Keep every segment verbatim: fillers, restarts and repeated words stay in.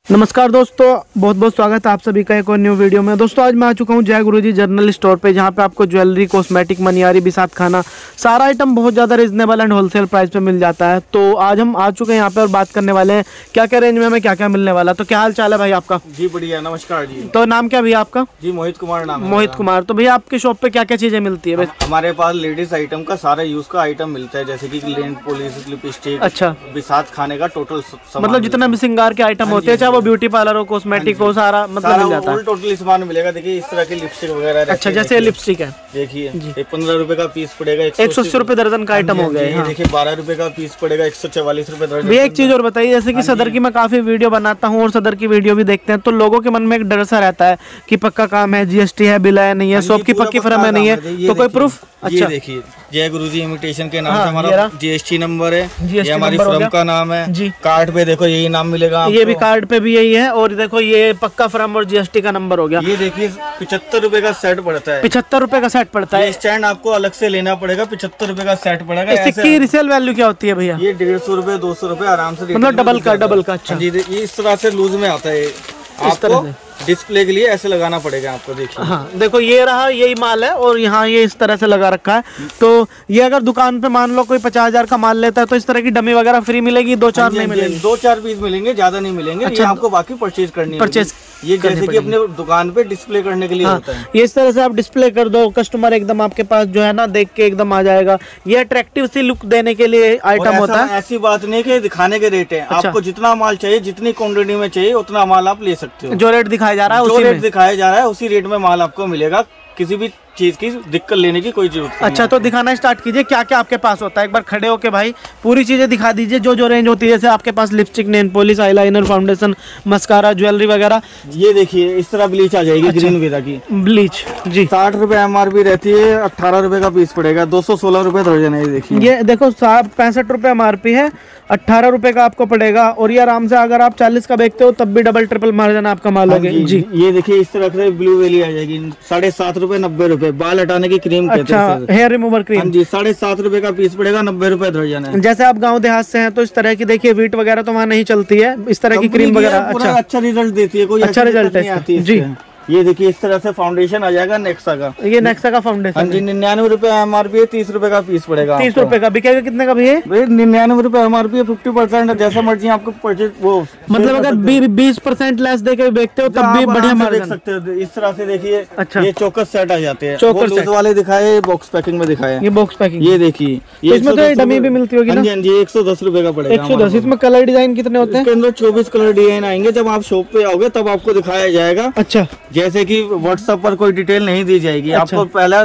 नमस्कार दोस्तों, बहुत बहुत स्वागत है आप सभी का एक और न्यू वीडियो में। दोस्तों आज मैं आ चुका हूँ जय गुरुजी जनरल स्टोर पे, जहाँ पे आपको ज्वेलरी, कॉस्मेटिक, मनियारी, बिसात खाना, सारा आइटम बहुत ज़्यादा रिजनेबल एंड होलसेल प्राइस पे मिल जाता है। तो आज हम आ चुके हैं यहाँ पे और बात करने वाले हैं क्या क्या रेंज में हमें क्या क्या मिलने वाला। तो क्या हाल चाल है भाई आपका? जी बढ़िया, नमस्कार जी। तो नाम क्या भैया आपका? जी मोहित कुमार नाम है। मोहित कुमार। तो भैया आपके शॉप पे क्या क्या चीज़ें मिलती है? हमारे पास लेडीज आइटम का सारा यूज का आइटम मिलता है, जैसे की लेन पॉलिश, लिपस्टिक, अच्छा, बिसात खाने का टोटल मतलब जितना भी श्रृंगार के आइटम होते हैं, चाहे वो ब्यूटी पार्लर हो, कॉस्मेटिक हो, सारा मतलब मिल जाता है। टोटली सामान मिलेगा। देखिए इस तरह की लिपस्टिक वगैरह। अच्छा, जैसे लिपस्टिक है, देखिए ये पंद्रह रुपए का पीस पड़ेगा, एक सौ अस्सी रुपए दर्जन का आइटम हो गया। देखिए बारह रुपए का पीस पड़ेगा, एक सौ चवालीस रुपए दर्जन। भैया एक चीज और बताइए, जैसे कि सदर की मैं काफी वीडियो बनाता हूँ और सदर की वीडियो भी देखते हैं, तो लोगों के मन में एक डर सा रहता है कि पक्का काम है, जीएसटी है, बिल है, नहीं है, शॉप की पक्की फर्म है, नहीं है, तो कोई प्रूफ? अच्छा देखिए जय गुरुजी इमिटेशन के नाम से हमारा जीएसटी नंबर है, ये हमारी फर्म का नाम है जी। कार्ड पे देखो यही नाम मिलेगा, ये भी कार्ड पे भी यही है, और देखो ये पक्का फर्म और जीएसटी का नंबर हो गया। ये देखिए पिछहत्तर रुपए का सेट पड़ता है। पिछहत्तर रुपए का सेट पड़ता है। स्टैंड आपको अलग से लेना पड़ेगा, पिछहत्तर रुपए का सेट पड़ेगा। इसकी रिसेल वैल्यू क्या होती है भैया? ये डेढ़ सौ रुपए दो सौ रुपए आराम से, मतलब डबल का डबल का। अच्छा जी, ये इस तरह से लूज में आता है, आपको डिस्प्ले के लिए ऐसे लगाना पड़ेगा आपको। देखिए हाँ, देखो ये रहा, यही माल है और यहाँ ये इस तरह से लगा रखा है। तो ये अगर दुकान पे मान लो कोई पचास हजार का माल लेता है तो इस तरह की डमी वगैरह फ्री मिलेगी? दो चार नहीं मिलेंगे? दो चार पीस मिलेंगे, ज्यादा नहीं मिलेंगे। अच्छा, ये आपको बाकी परचेज करनी परचेज ये जैसे कि अपने दुकान पे डिस्प्ले करने के लिए होता है। ये इस तरह से आप डिस्प्ले कर दो, कस्टमर एकदम आपके पास जो है ना देख के एकदम आ जाएगा। ये अट्रैक्टिव सी लुक देने के लिए आइटम होता है। ऐसी बात नहीं कि दिखाने के रेट है। अच्छा। आपको जितना माल चाहिए, जितनी क्वांटिटी में चाहिए उतना माल आप ले सकते हो। जो रेट दिखाया जा रहा है उसी रेट दिखाया जा रहा है उसी रेट में माल आपको मिलेगा। किसी भी चीज की दिक्कत लेने की कोई जरूरत नहीं। अच्छा, तो दिखाना स्टार्ट कीजिए क्या क्या आपके पास होता है। एक बार खड़े होके भाई पूरी चीजें दिखा दीजिए, जो जो रेंज होती है। जैसे आपके पास lipstick, nail polish, eyeliner, foundation, mascara, jewellery वगैरह। ये देखिए इस तरह ब्लीच आ जाएगी। अच्छा। ग्रीन वेरा की ब्लीच जी, साठ रुपए एम आर पी रहती है, अठारह रुपए का पीस पड़ेगा, दो सौ सोलह रुपए दर्जन है। ये देखिए, ये देखो पैंसठ रुपए एम आर पी है, अट्ठारह रुपए का आपको पड़ेगा। और ये आराम से अगर आप चालीस का बेचते हो तब भी डबल ट्रिपल मार्जिन आपका माल होगा जी। ये देखिए इस तरह से ब्लू वेली आ जाएगी, साढ़े सात रुपए नब्बे रुपए, बाल हटाने की क्रीम। अच्छा, हेयर रिमूवर क्रीम जी, साढ़े सात रुपए का पीस पड़ेगा, नब्बे रुपए दर्जन है। जैसे आप गांव देहात से हैं तो इस तरह की देखिए वीट वगैरह तो वहाँ नहीं चलती है, इस तरह की क्रीम वगैरह अच्छा अच्छा रिजल्ट देती है, कोई अच्छा रिजल्ट है जी। ये देखिए इस तरह से फाउंडेशन आ जाएगा नेक्सा का। ये नेक्सा का फाउंडेशन हाँ जी, निन्यानवे रुपए एम आर पी है, तीस रुपए का पीस पड़ेगा। तीस रुपए का बिकेगा कितने का भैया? निन्यानवे रुपए एम आर पी है, फिफ्टी परसेंट जैसा मर्जी आपको परचेज वो मतलब अगर बीस परसेंट लेस देके बेचते हो तब भी बढ़िया मार्जिन देख सकते हो। इस तरह से देखिए। अच्छा, ये चौकस सेट आ जाते हैं। चौकस सेट वाले दिखाए, बॉक्स पैकिंग में दिखाए। ये बॉक्स पैकिंग, ये देखिए इसमें तो डमी भी मिलती होगी ना? हाँ जी, एक सौ दस रुपए का पड़ेगा। एक सौ दस। इसमें कलर डिजाइन कितने होते हैं? इसके अंदर चौबीस कलर डिजाइन आएंगे। जब आप शॉप पे आओगे तब आपको दिखाया जाएगा। अच्छा, जैसे कि व्हाट्सएप पर कोई डिटेल नहीं दी जाएगी। अच्छा। आपको पहला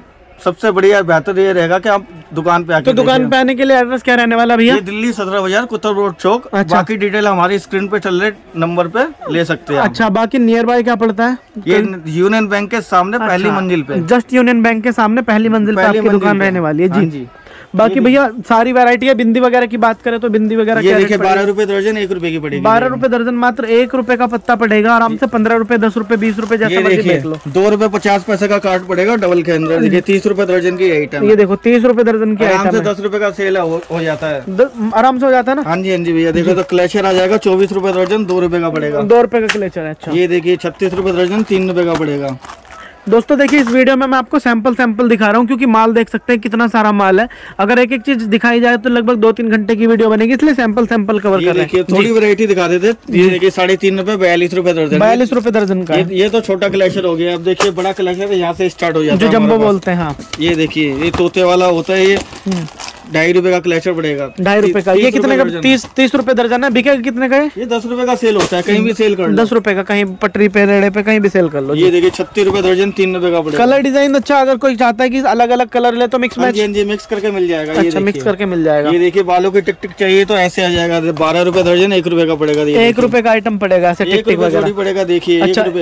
सबसे बढ़िया बेहतर ये रहेगा कि आप दुकान पे आके। तो दुकान पे आने के लिए एड्रेस क्या रहने वाला भैया? दिल्ली सदर बाजार, कुतुब रोड चौक। अच्छा। बाकी डिटेल हमारी स्क्रीन पे चल रहे नंबर पे ले सकते हैं। अच्छा, बाकी नियर बाय क्या पड़ता है? ये यूनियन बैंक के सामने। अच्छा। पहली मंजिल पे, जस्ट यूनियन बैंक के सामने पहली मंजिल पे आपकी दुकान रहने वाली है जी जी। बाकी भैया सारी वैरायटी है। बिंदी वगैरह की बात करें तो बिंदी वगैरह ये देखिए बारह रुपए दर्जन, एक रुपए की पड़ेगी। बारह रुपए दर्जन, मात्र एक रुपए का पत्ता पड़ेगा। आराम से पंद्रह रुपए, दस रुपए, बीस रुपए जैसा मर्जी देख लो। दो रुपए पचास पैसे का कार्ड पड़ेगा डबल के अंदर। देखिए तीस रुपए दर्जन की आइटम। ये देखो तीस रुपए दर्जन की आइटम है। दस रुपए का सेल हो जाता है, आराम से हो जाता है ना? हाँ जी हाँ जी भैया। देखो तो क्लेचर आ जाएगा, चौबीस रुपए दर्जन, दो रुपए का पड़ेगा। दो रुपए का क्लेचर है। अच्छा, ये देखिए छत्तीस रुपए दर्जन, तीन रुपए का पड़ेगा। दोस्तों देखिए इस वीडियो में मैं आपको सैंपल सैंपल दिखा रहा हूँ, क्योंकि माल देख सकते हैं कितना सारा माल है। अगर एक एक चीज दिखाई जाए तो लगभग दो तीन घंटे की वीडियो बनेगी, इसलिए सैंपल सैंपल कवर कर रहे हैं। थोड़ी वैरायटी दिखा देते। ये देखिए साढ़े तीन रुपए, बयालीस रुपए दर्जन। बयालीस रुपए दर्जन का। ये तो छोटा क्लेचर हो गया। अब देखिए बड़ा क्लेचर यहाँ से स्टार्ट हो जाता है, जो जंबो बोलते हैं। हाँ, ये देखिए ये तोते वाला होता है। ये ढाई रुपए का क्लेचर पड़ेगा, ढाई रुपए का। ये कितने का? तीस तीस रुपए दर्जन है। बिकेगा कितने का? ये दस रुपए का सेल होता है, कहीं भी सेल कर लो। दस रुपए का कहीं पटरी पे, रेड़े पे, कहीं भी सेल कर लो। ये देखिए छत्तीस रुपए दर्जन, तीन रुपए का पड़ेगा। कलर डिजाइन अच्छा, अगर कोई चाहता है कि अलग अलग कलर ले तो मिक्स मैच जी मिक्स करके मिल जाएगा। अच्छा, मिक्स करके मिल जाएगा। ये देखिए बालों की टिक टिक चाहिए तो ऐसे आ जाएगा, बारह रुपए दर्जन, एक रुपए का पड़ेगा। एक रुपए का आइटम पड़ेगा ऐसे टिक टिक वगैरह पड़ेगा। देखिए एक रुपए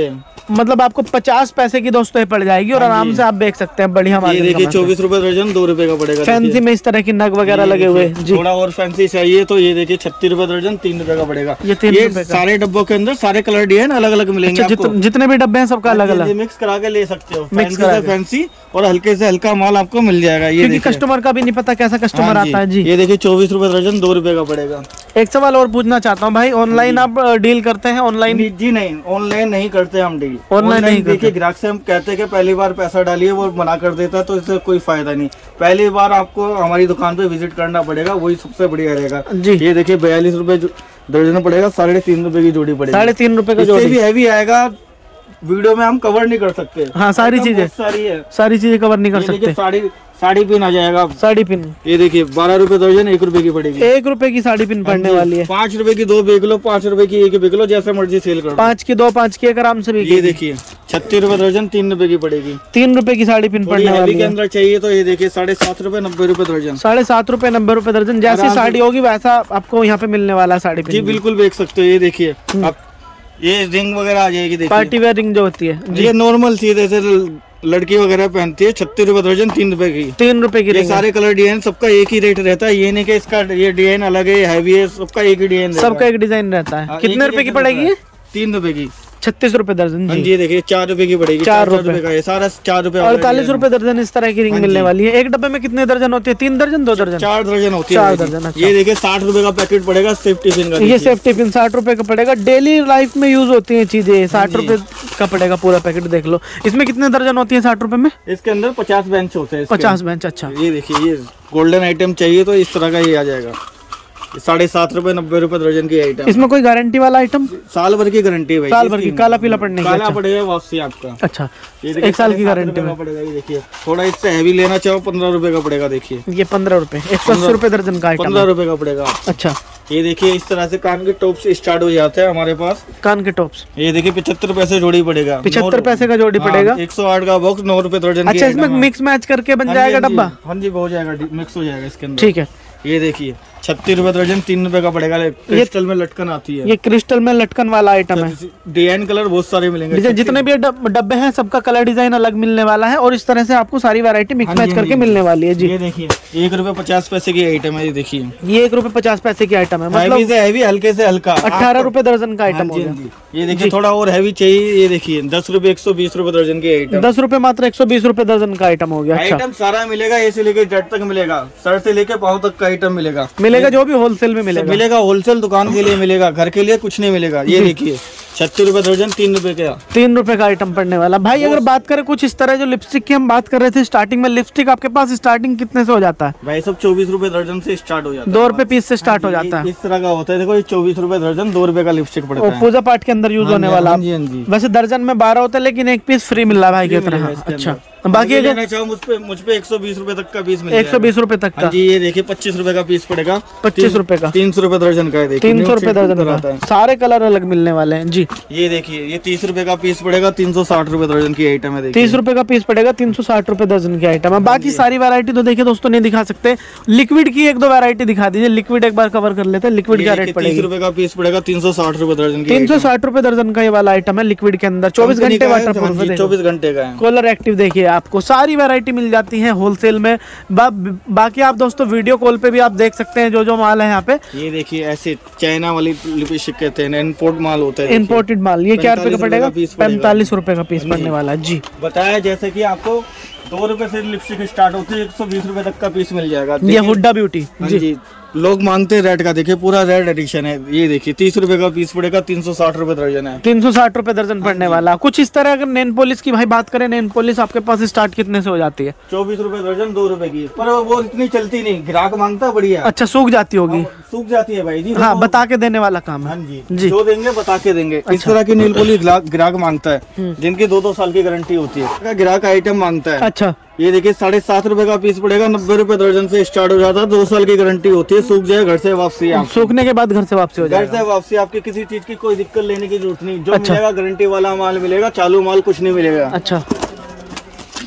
मतलब आपको पचास पैसे की दोस्तों ये पड़ जाएगी और आराम से आप देख सकते हैं बढ़िया। ये देखिए चौबीस रुपए दर्जन, दो रुपए का पड़ेगा। फैंसी में इस तरह की नग वगैरह लगे हुए जी। थोड़ा और फैंसी चाहिए तो ये देखिए छत्तीस रुपए दर्जन, तीन रुपए का पड़ेगा। ये तीन रुपए का। सारे डब्बों के अंदर सारे कलर डिजाइन अलग अलग मिलेंगे। अच्छा, जित, जितने भी डब्बे हैं सबका अलग अलग मिक्स करा के ले सकते हो। मिक्स करा फैंसी और हल्के से हल्का माल आपको मिल जाएगा। ये क्योंकि कस्टमर का भी नहीं पता कैसा कस्टमर आता है जी। ये देखिए चौबीस रुपए दर्जन, दो रुपए का पड़ेगा। एक सवाल और पूछना चाहता हूँ भाई, ऑनलाइन आप डील करते हैं? ऑनलाइन जी नहीं, ऑनलाइन नहीं करते हम डील। ऑनलाइन नहीं देखिए ग्राहक से हम कहते हैं कि पहली बार पैसा डालिए, वो मना कर देता है तो इससे कोई फायदा नहीं। पहली बार आपको हमारी दुकान पे विजिट करना पड़ेगा, वही सबसे बढ़िया रहेगा जी। ये देखिए बयालीस रुपए दर्जन पड़ेगा, साढ़े तीन रुपए की जोड़ी पड़ेगी। साढ़े तीन रुपए का जोड़ी भी हैवी आएगा, वीडियो में हम कवर नहीं कर सकते। हाँ, सारी चीजें सारी है, सारी चीजें कवर नहीं कर सकते। साड़ी साड़ी पिन आ जाएगा, साड़ी पिन। ये देखिए बारह रुपए दर्जन, एक रुपए की पड़ेगी। एक रुपए की साड़ी पिन पड़ने वाली है। पाँच रुपए की दो बेच लो, पाँच रुपए की एक बेच लो, जैसे मर्जी सेल करो। पाँच की दो, पाँच की एक आराम से। ये देखिए छत्तीस रुपए दर्जन, तीन रुपए की पड़ेगी। तीन रुपए की साड़ी पिन पड़ने वाली है। के अंदर चाहिए तो ये देखिए साढ़े सात रुपए, नब्बे रुपए दर्जन। साढ़े सात रुपए, नब्बे रुपए दर्जन। जैसी साड़ी होगी वैसा आपको यहाँ पे मिलने वाला है साड़ी पिन। जी बिल्कुल बेच सकते हो। ये देखिए आप, ये रिंग वगैरह आ जाएगी, देखिए पार्टी वेयर रिंग जो होती है, ये नॉर्मल चीज जैसे लड़की वगैरह पहनती है। छत्तीस रुपए दर्जन, तीन रुपए की। तीन रुपए की। ये सारे कलर डिजाइन सबका एक ही रेट रहता है। ये नहीं कि इसका ये डिजाइन अलग है, हैवी है, सबका एक ही डिजाइन, सबका एक डिजाइन रहता है। कितने रुपए की पड़ेगी? तीन रुपए की, छत्तीस रुपए दर्जन जी। जी देखिए चार रुपए की पड़ेगी। चार रुपए का ये सारा चार रुपए। अड़तालीस रुपए दर्जन इस तरह की रिंग मिलने वाली है। एक डब्बे में कितने दर्जन होती है? तीन दर्जन, दो दर्जन, चार दर्जन होती है। चार दर्जन। ये देखिए साठ रुपए का पैकेट पड़ेगा सेफ्टी पिन का। ये सेफ्टी पिन साठ रुपए का पड़ेगा। डेली लाइफ में यूज होती है चीजें। साठ रुपए का पड़ेगा पूरा पैकेट। देख लो इसमें कितने दर्जन होती है साठ रुपए में? इसके अंदर पचास बेंच होते हैं। पचास बेंच। अच्छा, ये देखिए ये गोल्डन आइटम चाहिए तो इस तरह का ये आ जाएगा। साढ़े सात रुपए, नब्बे रुपए दर्जन की आइटम। इसमें कोई गारंटी वाला आइटम? साल भर की गारंटी है भाई। साल भर की। काला पीला पड़ने की? काला पड़ेगा वापसी आपका। अच्छा, एक साल की गारंटी में पड़ेगा। ये देखिए थोड़ा इससे हैवी लेना चाहो पंद्रह रुपए का पड़ेगा। देखिए ये पंद्रह रुपए, एक सौ अस्सी रुपए दर्जन का आइटम, पंद्रह रुपए का पड़ेगा। अच्छा, ये देखिए इस तरह से कान के टॉप्स स्टार्ट हो जाते हैं हमारे पास। कान के टॉप्स ये देखिए पचहत्तर पैसे जोड़ी पड़ेगा। पचहत्तर पैसे का जोड़ी पड़ेगा। एक सौ आठ का बॉक्स, नौ रुपए दर्जन। अच्छा, इसमें मिक्स मैच करके बन जाएगा डब्बा? हाँ जी, हो जाएगा, मिक्स हो जाएगा इसके अंदर। ठीक है। ये देखिए छत्तीस रुपए दर्जन, तीन रुपए का पड़ेगा। क्रिस्टल में लटकन आती है। ये क्रिस्टल में लटकन वाला आइटम है। डिजाइन कलर बहुत सारे मिलेंगे। जितने भी डब्बे हैं सबका कलर डिजाइन अलग मिलने वाला है और इस तरह से आपको सारी वैरायटी मिक्स मैच करके मिलने वाली है जी। ये देखिए एक रुपए पचास पैसे की आइटम है। ये देखिए ये एक रुपए पचास पैसे की आइटम है। मतलब से हैवी, हल्के से हल्का, अठारह रुपए दर्जन का आइटम होगा। ये देखिए थोड़ा और हैवी चाहिए। ये देखिए दस रुपए, एक सौ बीस रुपए दर्जन की आइटम। दस रुपए मात्र, एक सौ बीस रुपए दर्जन का आइटम हो गया। आइटम सारा मिलेगा, ए से लेके जेड तक मिलेगा, सर से लेके पाँव तक का आइटम मिलेगा। मिलेगा जो भी होलसेल में मिलेगा। मिलेगा होलसेल दुकान के लिए मिलेगा, घर के लिए कुछ नहीं मिलेगा। ये देखिए छत्तीस रुपए दर्जन, तीन रुपए का तीन रुपए का आइटम पड़ने वाला। भाई अगर बात करें कुछ इस तरह, जो लिपस्टिक की हम बात कर रहे थे स्टार्टिंग में, लिपस्टिक आपके पास स्टार्टिंग कितने से हो जाता है? भाई सब चौबीस रुपए दर्जन से स्टार्ट हो जाता है। दो रुपए पीस से स्टार्ट हो जाता है। इस तरह का होता है। देखो चौबीस रुपए दर्जन, दो रुपए का लिपस्टिक पड़ता है। पूजा पाठ के अंदर यूज होने वाला। वैसे दर्जन में बारह होता है लेकिन एक पीस फ्री मिल रहा है भाई की तरह। अच्छा, बाकी लेना चाहो मुझ पे मुझ पे एक सौ बीस रुपए तक का पीस मिलेगा। एक सौ बीस रुपए तक का जी। ये देखिए पच्चीस रुपए का पीस पड़ेगा। पच्चीस रुपए का, तीन सौ रुपए दर्जन का है। तीन सौ रुपए दर्जन का, सारे कलर अलग मिलने वाले हैं जी। ये देखिए ये तीस रुपए का पीस पड़ेगा, तीन सौ साठ रुपए दर्जन की आइटम है। तीस रुपए का पीस पड़ेगा, तीन सौ साठ रुपए दर्जन की आइटम है। बाकी सारी वैरायटी तो देखिए दोस्तों नहीं दिखा सकते। लिक्विड की एक दो वैरायटी दिखा दीजिए। लिक्विड एक बार कवर कर लेते हैं। लिक्विड क्या रेट पड़ेगा? तीस रुपए का पीस पड़ेगा, तीन सौ साठ रुपए दर्जन की। तीन सौ साठ रुपए दर्जन का ये वाला आइटम है लिक्विड के अंदर। चौबीस घंटे वाटर प्रूफ है, चौबीस घंटे का है। कलर एक्टिव देखिए, आपको सारी वैरायटी मिल जाती है होलसेल में। बा, बाकी आप दोस्तों वीडियो कॉल पे भी आप देख सकते हैं जो जो माल है यहाँ पे। ये देखिए ऐसे चाइना वाली लिपस्टिक कहते हैं, इम्पोर्ट माल होता है। इम्पोर्टेड माल। ये क्या रुपए का पड़ेगा? पैंतालीस रुपए का पीस पड़ने वाला है जी। बताया जैसे कि आपको दो रुपए से लिपस्टिक स्टार्ट होती है, एक सौ बीस रुपए तक का पीस मिल जाएगा। ये हुड्डा ब्यूटी जी। लोग मांगते हैं रेड का, देखिए पूरा रेड एडिशन है। ये देखिए तीस रुपए का पीस पड़ेगा, तीन सौ साठ रुपए दर्जन है। तीन सौ साठ रुपए दर्जन पड़ने वाला। कुछ इस तरह अगर नेन पॉलिश की भाई बात करें, नेन पॉलिश आपके पास स्टार्ट कितने से हो जाती है? चौबीस रुपए दर्जन, दो रुपए की। पर वो इतनी चलती नहीं, ग्राहक मांगता बढ़िया। अच्छा, सूख जाती होगी? सूख जाती है भाई जी। हाँ, बता के देने वाला काम है। हाँ जी जी, जो देंगे बता के देंगे। इस तरह की नेल पॉलिश ग्राहक मांगता है, जिनकी दो दो साल की गारंटी होती है। ग्राहक आइटम मांगता है। अच्छा, ये देखिए साढ़े सात रुपए का पीस पड़ेगा, नब्बे रुपए दर्जन से स्टार्ट हो जाता है। दो साल की गारंटी होती है। सूख जाए घर से वापसी, सूखने के बाद घर से वापसी हो जाएगा। घर से वापसी, आपकी किसी चीज की कोई दिक्कत लेने की जरूरत नहीं। जो अच्छा। मिलेगा गारंटी वाला माल मिलेगा, चालू माल कुछ नहीं मिलेगा। अच्छा,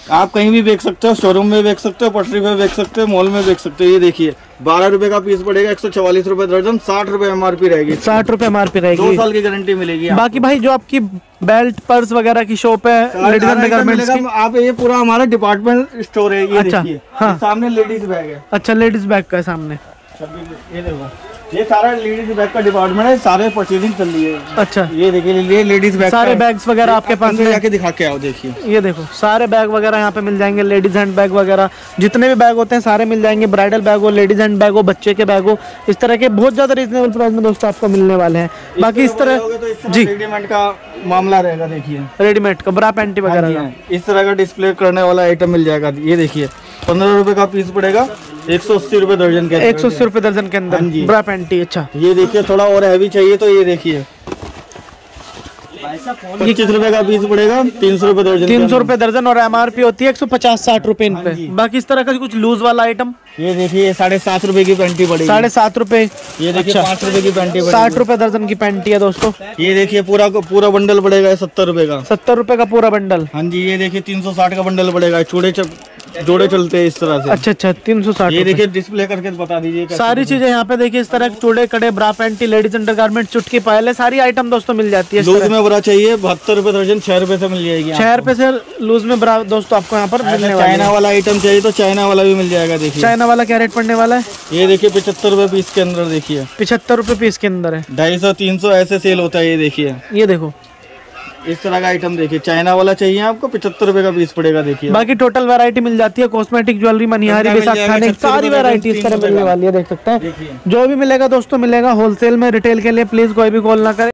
आप कहीं भी बेच सकते हो, शोरूम में बेच सकते हो, पटरी पे बेच सकते हो, मॉल में बेच सकते हो। ये देखिए बारह रुपए का पीस पड़ेगा, एक सौ चवालीस रुपए दर्जन, साठ रुपए एमआरपी रहेगी। साठ रुपए एमआरपी रहेगी, दो साल की गारंटी मिलेगी। बाकी भाई जो आपकी बेल्ट पर्स वगैरह की शॉप है लेडीज अंडरगारमेंट्स की, आप ये पूरा हमारा डिपार्टमेंट स्टोर है। ये अच्छा, देखिए हाँ। सामने लेडीज बैग है। अच्छा, लेडीज बैग का है सामने। ये देखो ये सारा लेडीज बैग का डिपार्टमेंट है, सारे परचेजिंग चल रही है। अच्छा, ये देखिए ये लेडीज बैग सारे बैग्स वगैरह आपके पास है, जाके दिखा के आओ। देखिए ये देखो सारे बैग वगैरह यहाँ पे मिल जाएंगे, लेडीज हैंड बैग वगैरह जितने भी बैग होते हैं सारे मिल जाएंगे। ब्राइडल बैग हो, लेडीज हैंड बैग हो, बच्चे के बैग हो, इस तरह के बहुत ज्यादा रीजनेबल प्राइस में दोस्तों आपको मिलने वाले हैं। बाकी इस तरह तो जी रेडीमेड का मामला रहेगा। देखिए रेडीमेड का ब्रा पैंटी वगैरह का इस तरह का डिस्प्ले करने वाला आइटम मिल जाएगा। ये देखिए पंद्रह रुपए का पीस पड़ेगा, एक सौ अस्सी रुपए दर्जन के एक सौ अस्सी रुपए दर्जन के अंदर ब्रा पैंटी। अच्छा, ये देखिए थोड़ा और हैवी चाहिए तो ये देखिए पच्चीस रुपए का पीस पड़ेगा, तीन सौ रुपए दर्जन। तीन सौ रुपए दर्जन और एमआरपी होती है एक सौ पचास साठ रुपए इन पे। बाकी इस तरह का कुछ लूज वाला आइटम ये देखिए साढ़े सात रुपए की पैंटी पड़ेगी, साढ़े सात रुपए। ये देखिए पाँच रुपए की पैंटी पड़ेगी, साठ रुपए दर्जन की पैंटी है दोस्तों। ये देखिए पूरा पूरा बंडल पड़ेगा सत्तर रुपए का, सत्तर रुपए का पूरा बंडल। हाँ जी, ये देखिए तीन सौ साठ का बंडल पड़ेगा, चूड़े जोड़े चलते हैं इस तरह से। अच्छा अच्छा, तीन सौ साठ। ये देखिए डिस्प्ले करके बता दीजिए सारी चीजें यहाँ पे देखिए इस तरह चूड़े कड़े ब्रा पैंटी लेडीज अंडरगारमेंट चुटकी पायले सारी आइटम दोस्तों मिल जाती है। लूज में ब्रा चाहिए बहत्तर रुपए दर्जन, छह रुपए से मिल जाएगी। छह रुपए से लूज में ब्रा दोस्तों आपको यहाँ पर मिलने वाला है। चाइना वाला आइटम चाहिए तो चाइना वाला भी मिल जाएगा। देखिए चाइना वाला क्या रेट पड़ने वाला है? ये देखिए पचहत्तर रुपए पीस के अंदर। देखिए पिछहत्तर रुपए पीस के अंदर है, ढाई सौ तीन सौ ऐसे सेल होता है। ये देखिए ये देखो इस तरह का आइटम देखिए चाइना वाला चाहिए आपको, पचहत्तर रुपए का पीस पड़ेगा। देखिए बाकी टोटल वैरायटी मिल जाती है, कॉस्मेटिक ज्वेलरी मनिहारी विसाख खाने की सारी वैरायटी इस तरह मिलने वाली है। देख सकते हैं जो भी मिलेगा दोस्तों मिलेगा होलसेल में। रिटेल के लिए प्लीज कोई भी कॉल ना करे।